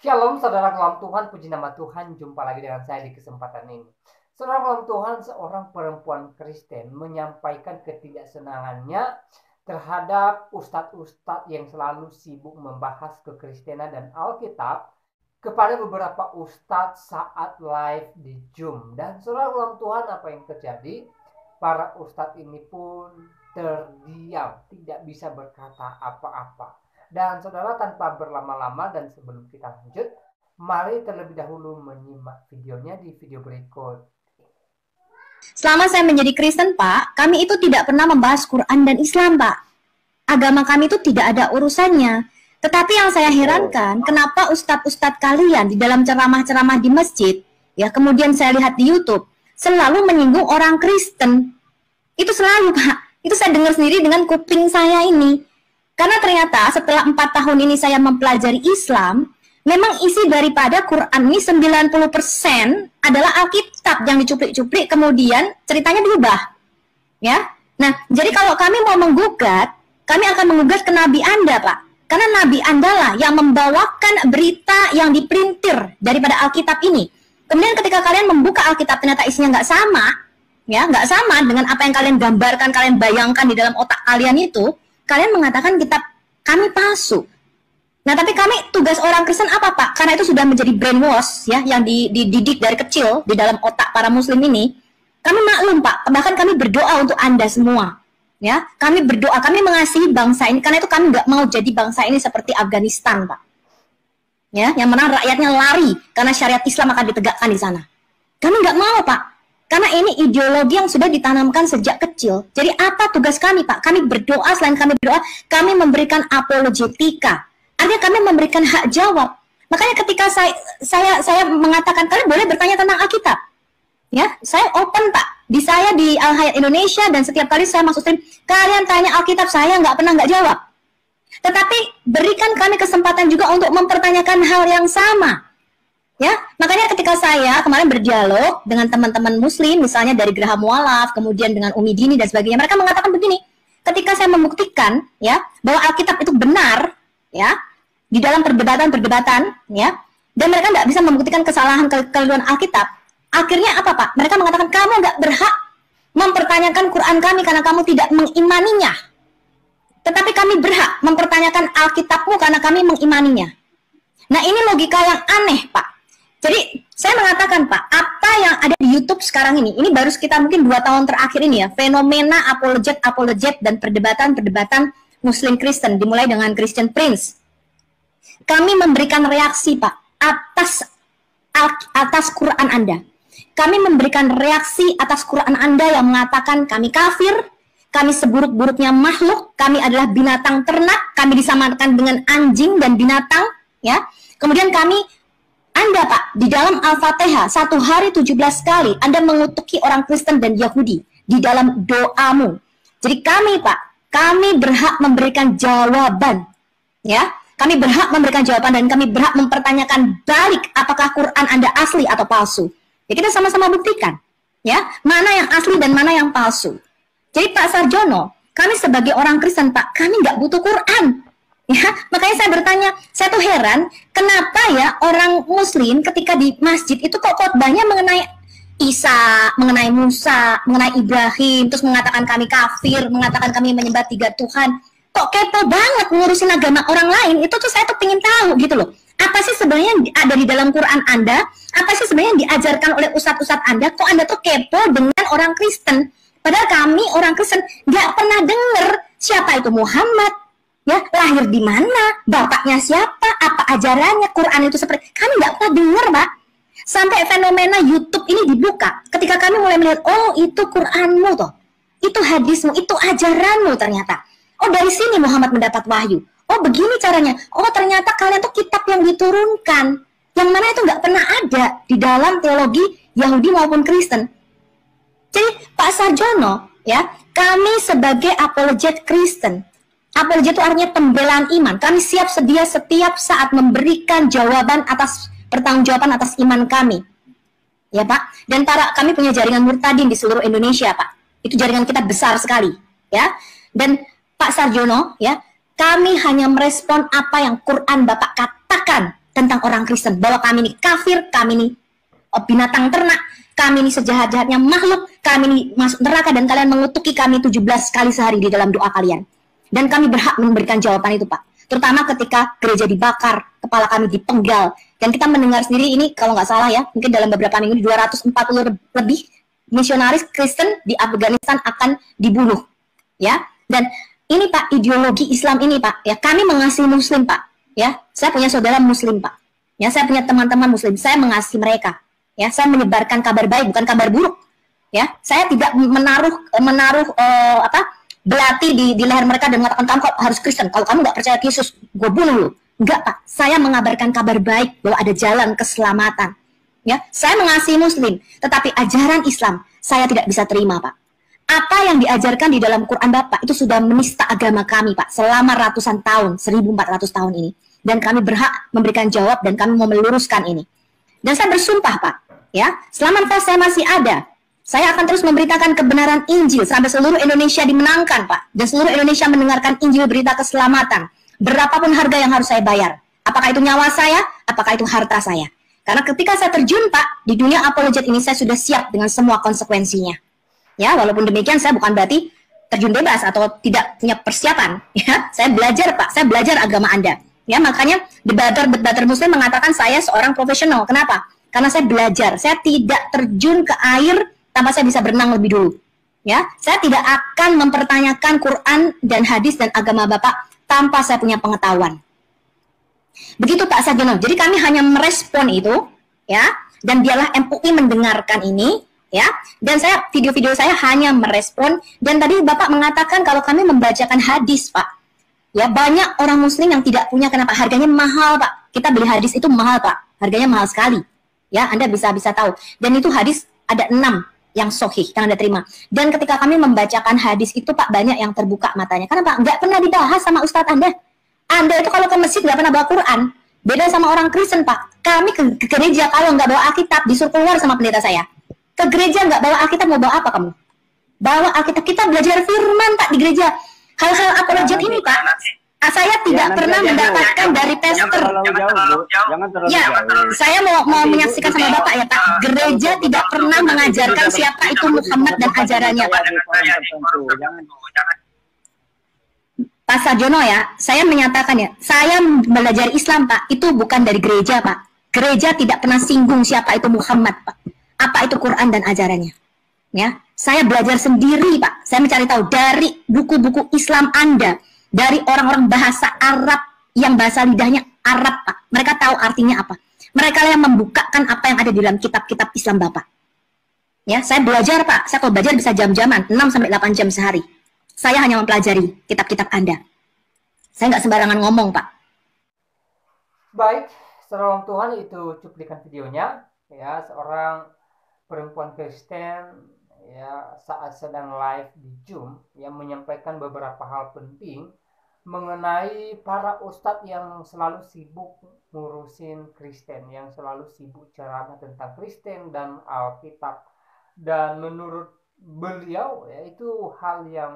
Shalom saudara dalam Tuhan, puji nama Tuhan, jumpa lagi dengan saya di kesempatan ini. Saudara dalam Tuhan, seorang perempuan Kristen menyampaikan ketidaksenangannya terhadap ustadz-ustadz yang selalu sibuk membahas kekristenan dan Alkitab kepada beberapa ustadz saat live di Zoom. Dan saudara dalam Tuhan, apa yang terjadi? Para ustadz ini pun terdiam, tidak bisa berkata apa-apa. Dan saudara, tanpa berlama-lama dan sebelum kita lanjut, mari terlebih dahulu menyimak videonya di video berikut. Selama saya menjadi Kristen, Pak, kami itu tidak pernah membahas Quran dan Islam, Pak. Agama kami itu tidak ada urusannya. Tetapi yang saya herankan, kenapa ustadz-ustadz kalian di dalam ceramah-ceramah di masjid, ya kemudian saya lihat di YouTube, selalu menyinggung orang Kristen. Itu selalu, Pak. Itu saya dengar sendiri dengan kuping saya ini. Karena ternyata setelah 4 tahun ini saya mempelajari Islam, memang isi daripada Quran ini 90% adalah Alkitab yang dicuplik-cuplik, kemudian ceritanya diubah. Ya. Nah, jadi kalau kami mau menggugat, kami akan menggugat ke Nabi Anda, Pak. Karena Nabi Anda lah yang membawakan berita yang diprintir daripada Alkitab ini. Kemudian ketika kalian membuka Alkitab, ternyata isinya nggak sama, ya, nggak sama dengan apa yang kalian gambarkan, kalian bayangkan di dalam otak kalian itu. Kalian mengatakan kitab kami palsu. Nah, tapi kami tugas orang Kristen apa, Pak? Karena itu sudah menjadi brainwash, ya, yang dididik dari kecil di dalam otak para Muslim ini. Kami maklum, Pak. Bahkan kami berdoa untuk Anda semua, ya. Kami berdoa, kami mengasihi bangsa ini karena itu kami nggak mau jadi bangsa ini seperti Afghanistan, Pak. Ya, yang mana rakyatnya lari karena syariat Islam akan ditegakkan di sana. Kami nggak mau, Pak. Karena ini ideologi yang sudah ditanamkan sejak kecil. Jadi apa tugas kami, Pak? Kami berdoa, selain kami berdoa, kami memberikan apologetika. Artinya kami memberikan hak jawab. Makanya ketika saya mengatakan, kalian boleh bertanya tentang Alkitab. Ya, saya open, Pak. Saya di Al Hayat Indonesia, dan setiap kali saya masuk stream, kalian tanya Alkitab, saya nggak pernah nggak jawab. Tetapi berikan kami kesempatan juga untuk mempertanyakan hal yang sama. Ya, makanya ketika saya kemarin berdialog dengan teman-teman Muslim, misalnya dari Geraha Mualaf, kemudian dengan Umi Dini dan sebagainya, mereka mengatakan begini, ketika saya membuktikan, ya, bahwa Alkitab itu benar, ya, di dalam perdebatan, ya, dan mereka nggak bisa membuktikan kesalahan kekeliruan Alkitab, akhirnya apa, Pak? Mereka mengatakan kamu nggak berhak mempertanyakan Quran kami karena kamu tidak mengimaninya, tetapi kami berhak mempertanyakan Alkitabmu karena kami mengimaninya. Nah, ini logika yang aneh, Pak. Jadi saya mengatakan, Pak, apa yang ada di YouTube sekarang ini baru sekitar mungkin 2 tahun terakhir ini, ya, fenomena apologet dan perdebatan Muslim Kristen dimulai dengan Christian Prince. Kami memberikan reaksi, Pak, atas Quran Anda. Kami memberikan reaksi atas Quran Anda yang mengatakan kami kafir, kami seburuk-buruknya makhluk, kami adalah binatang ternak, kami disamakan dengan anjing dan binatang, ya. Kemudian Anda, Pak, di dalam Al-Fatihah 1 hari 17 kali Anda mengutuki orang Kristen dan Yahudi di dalam doamu. Jadi kami, Pak, kami berhak memberikan jawaban, ya. Kami berhak memberikan jawaban dan kami berhak mempertanyakan balik apakah Quran Anda asli atau palsu. Ya, kita sama-sama buktikan, ya, mana yang asli dan mana yang palsu. Jadi Pak Sarjono, kami sebagai orang Kristen, Pak, kami nggak butuh Quran. Ya, makanya saya bertanya, saya tuh heran, kenapa ya orang Muslim ketika di masjid itu kok khotbahnya mengenai Isa, mengenai Musa, mengenai Ibrahim, terus mengatakan kami kafir, mengatakan kami menyembah 3 Tuhan. Kok kepo banget ngurusin agama orang lain? Itu tuh saya tuh pengen tahu gitu loh. Apa sih sebenarnya ada di dalam Quran Anda? Apa sih sebenarnya yang diajarkan oleh ustadz-ustadz Anda? Kok Anda tuh kepo dengan orang Kristen? Padahal kami orang Kristen nggak pernah dengar siapa itu Muhammad. Ya, lahir di mana, bapaknya siapa, apa ajarannya, Quran itu seperti, kami nggak pernah dengar, Pak. Sampai fenomena YouTube ini dibuka, ketika kami mulai melihat, oh itu Quranmu toh, itu hadismu, itu ajaranmu ternyata. Oh dari sini Muhammad mendapat wahyu. Oh begini caranya. Oh ternyata kalian tuh kitab yang diturunkan, yang mana itu nggak pernah ada di dalam teologi Yahudi maupun Kristen. Jadi Pak Sarjono, ya, kami sebagai apologet Kristen, apologet itu artinya pembelaan iman. Kami siap sedia setiap saat memberikan jawaban atas pertanggungjawaban atas iman kami. Ya, Pak. Dan kami punya jaringan murtadin di seluruh Indonesia, Pak. Itu jaringan kita besar sekali, ya. Dan Pak Sarjono, ya, kami hanya merespon apa yang Quran Bapak katakan tentang orang Kristen, bahwa kami ini kafir, kami ini binatang ternak, kami ini sejahat-jahatnya makhluk, kami ini masuk neraka, dan kalian mengutuki kami 17 kali sehari di dalam doa kalian. Dan kami berhak memberikan jawaban itu, Pak. Terutama ketika gereja dibakar, kepala kami dipenggal, dan kita mendengar sendiri ini, kalau nggak salah ya, mungkin dalam beberapa minggu 240 lebih misionaris Kristen di Afghanistan akan dibunuh, ya. Dan ini Pak, ideologi Islam ini Pak, ya, kami mengasihi Muslim Pak, ya. Saya punya saudara Muslim Pak, ya, saya punya teman-teman Muslim, saya mengasihi mereka, ya. Saya menyebarkan kabar baik, bukan kabar buruk, ya. Saya tidak menaruh belati di leher mereka dan mengatakan kamu harus Kristen, kalau kamu nggak percaya Yesus, gue bunuh lu. Enggak Pak, saya mengabarkan kabar baik bahwa ada jalan keselamatan. Ya, saya mengasihi Muslim, tetapi ajaran Islam saya tidak bisa terima Pak. Apa yang diajarkan di dalam Quran Bapak itu sudah menista agama kami Pak selama ratusan tahun, 1400 tahun ini. Dan kami berhak memberikan jawab dan kami mau meluruskan ini. Dan saya bersumpah Pak, ya, selama saya masih ada, saya akan terus memberitakan kebenaran Injil sampai seluruh Indonesia dimenangkan Pak. Dan seluruh Indonesia mendengarkan Injil berita keselamatan. Berapapun harga yang harus saya bayar. Apakah itu nyawa saya, apakah itu harta saya. Karena ketika saya terjun Pak, di dunia apologet ini saya sudah siap dengan semua konsekuensinya. Ya, walaupun demikian saya bukan berarti terjun bebas atau tidak punya persiapan. Ya, saya belajar Pak, saya belajar agama Anda. Ya, makanya debater Muslim mengatakan saya seorang profesional. Kenapa? Karena saya belajar, saya tidak terjun ke air tanpa saya bisa berenang lebih dulu. Ya, saya tidak akan mempertanyakan Quran dan hadis dan agama Bapak tanpa saya punya pengetahuan. Begitu Pak Sarjono. Jadi kami hanya merespon itu, ya, dan biarlah MUI mendengarkan ini, ya. Dan saya video-video saya hanya merespon. Dan tadi Bapak mengatakan kalau kami membacakan hadis, Pak. Ya, banyak orang Muslim yang tidak punya. Kenapa? Harganya mahal, Pak. Kita beli hadis itu mahal, Pak. Harganya mahal sekali. Ya, Anda bisa tahu. Dan itu hadis ada 6 yang sahih yang Anda terima. Dan ketika kami membacakan hadis itu Pak, banyak yang terbuka matanya. Kenapa? Nggak pernah dibahas sama Ustadz Anda. Anda itu kalau ke masjid nggak pernah bawa Quran. Beda sama orang Kristen Pak. Kami ke gereja kalau nggak bawa Alkitab disuruh keluar sama pendeta saya. Ke gereja nggak bawa Alkitab, mau bawa apa kamu? Bawa Alkitab, kita belajar firman Pak di gereja. Hal-hal apologet ini Pak, saya tidak pernah mendapatkan dari tester. Jangan terlalu Ya, jauh. saya mau menyaksikan sama Bapak ya Pak. Gereja tidak pernah mengajarkan siapa itu Muhammad dan ajarannya Pak. Pak Sarjono ya, saya menyatakan ya, saya belajar Islam Pak, itu bukan dari gereja Pak. Gereja tidak pernah singgung siapa itu Muhammad Pak. Apa itu Quran dan ajarannya. Ya, saya belajar sendiri Pak. Saya mencari tahu dari buku-buku Islam Anda, dari orang-orang bahasa Arab yang bahasa lidahnya Arab Pak. Mereka tahu artinya apa. Mereka yang membukakan apa yang ada di dalam kitab-kitab Islam Bapak. Ya, saya belajar Pak. Saya kalau belajar bisa jam-jaman, 6-8 jam sehari. Saya hanya mempelajari kitab-kitab Anda. Saya nggak sembarangan ngomong Pak. Baik, saudara Tuhan, itu cuplikan videonya. Ya, seorang perempuan Kristen ya saat sedang live di Zoom yang menyampaikan beberapa hal penting mengenai para ustadz yang selalu sibuk ngurusin Kristen, yang selalu sibuk ceramah tentang Kristen dan Alkitab. Dan menurut beliau ya, itu hal yang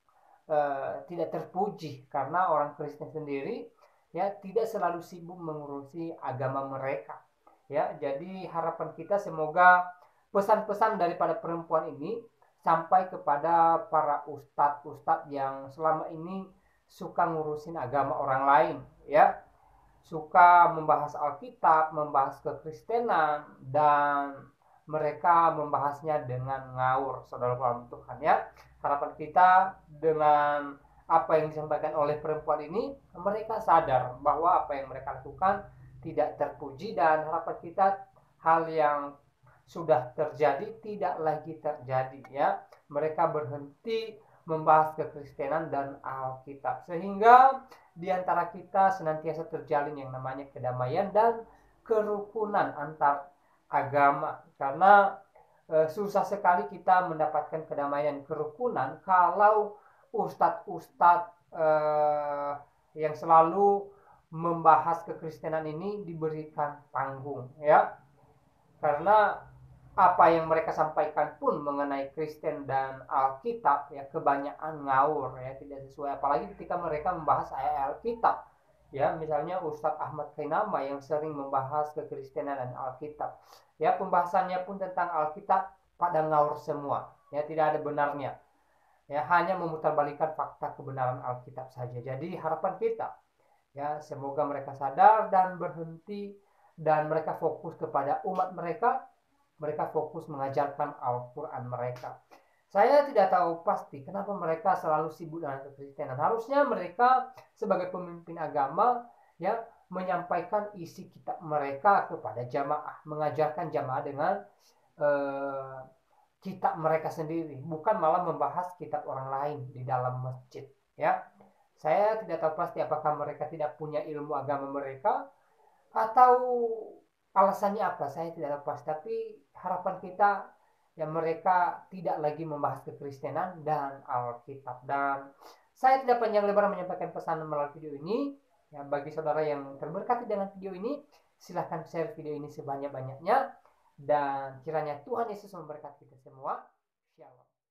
tidak terpuji, karena orang Kristen sendiri ya tidak selalu sibuk mengurusi agama mereka. Ya, jadi harapan kita semoga pesan-pesan daripada perempuan ini sampai kepada para ustadz yang selama ini suka ngurusin agama orang lain, ya, suka membahas Alkitab, membahas kekristenan, dan mereka membahasnya dengan ngawur, saudara Tuhan ya. Harapan kita dengan apa yang disampaikan oleh perempuan ini, mereka sadar bahwa apa yang mereka lakukan tidak terpuji, dan harapan kita hal yang sudah terjadi tidak lagi terjadi ya. Mereka berhenti membahas kekristenan dan Alkitab, sehingga di antara kita senantiasa terjalin yang namanya kedamaian dan kerukunan antar agama. Karena susah sekali kita mendapatkan kedamaian kerukunan kalau ustadz-ustadz yang selalu membahas kekristenan ini diberikan panggung ya. Karena apa yang mereka sampaikan pun mengenai Kristen dan Alkitab ya kebanyakan ngawur ya, tidak sesuai, apalagi ketika mereka membahas ayat Alkitab ya misalnya Ustadz Ahmad Kainama yang sering membahas kekristenan dan Alkitab. Ya, pembahasannya pun tentang Alkitab pada ngawur semua, ya tidak ada benarnya. Ya, hanya memutarbalikkan fakta kebenaran Alkitab saja. Jadi harapan kita, ya semoga mereka sadar dan berhenti, dan mereka fokus kepada umat mereka, mereka fokus mengajarkan Al-Quran mereka. Saya tidak tahu pasti kenapa mereka selalu sibuk dengan kekristenan. Harusnya mereka sebagai pemimpin agama, ya, menyampaikan isi kitab mereka kepada jamaah, mengajarkan jamaah dengan kitab mereka sendiri, bukan malah membahas kitab orang lain di dalam masjid. Ya, saya tidak tahu pasti apakah mereka tidak punya ilmu agama mereka atau alasannya apa. Saya tidak tahu pasti. Tapi harapan kita, ya mereka tidak lagi membahas kekristenan dan Alkitab. Dan saya tidak panjang lebar menyampaikan pesan melalui video ini. Ya, bagi saudara yang terberkati dengan video ini, silahkan share video ini sebanyak-banyaknya. Dan kiranya Tuhan Yesus memberkati kita semua. Shalom.